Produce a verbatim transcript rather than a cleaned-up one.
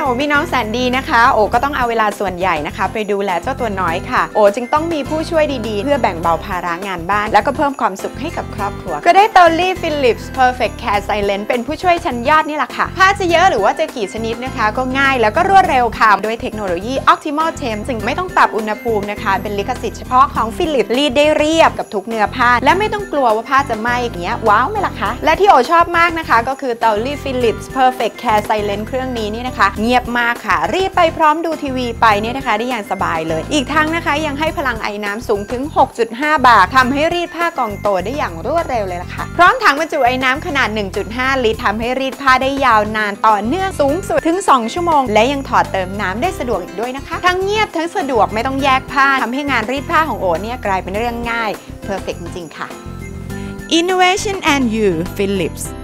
โอมีน้องแสนดีนะคะโอก็ต้องเอาเวลาส่วนใหญ่นะคะไปดูแลเจ้าตัวน้อยค่ะโอจึงต้องมีผู้ช่วยดีๆเพื่อแบ่งเบาภาระงานบ้านแล้วก็เพิ่มความสุขให้กับครอบครัวก็ได้เตอรี่ Philips Perfect Care Silent เป็นผู้ช่วยชั้นยอดนี่แหละค่ะผ้าจะเยอะหรือว่าจะกี่ชนิดนะคะก็ง่ายแล้วก็รวดเร็วค่ะด้วยเทคโนโลยี Optimal Temp ซึ่งไม่ต้องปรับอุณหภูมินะคะเป็นลิขสิทธิ์เฉพาะของ Philips รีดได้เรียบกับทุกเนื้อผ้าและไม่ต้องกลัวว่าผ้าจะไหม้อย่างเงี้ยว้าวไหมล่ะคะและที่โอชอบมากนะคะก็คือเตอรี่ Philips Perfect Care Silent เครื่องนี้นี่นะคะเงียบมากค่ะรีดไปพร้อมดูทีวีไปเนี่ยนะคะได้อย่างสบายเลยอีกทั้งนะคะยังให้พลังไอน้ำสูงถึง หกจุดห้า บาร์ทำให้รีดผ้ากองโตได้อย่างรวดเร็วเลยล่ะค่ะพร้อมถังบรรจุไอน้ำขนาด หนึ่งจุดห้า ลิตรทำให้รีดผ้าได้ยาวนานต่อเนื่องสูงสุดถึงสองชั่วโมงและยังถอดเติมน้ำได้สะดวกอีกด้วยนะคะทั้งเงียบทั้งสะดวกไม่ต้องแยกผ้าทำให้งานรีดผ้าของโอเนี่ยกลายเป็นเรื่องง่ายเพอร์เฟกต์จริงๆค่ะ Innovation and You Philips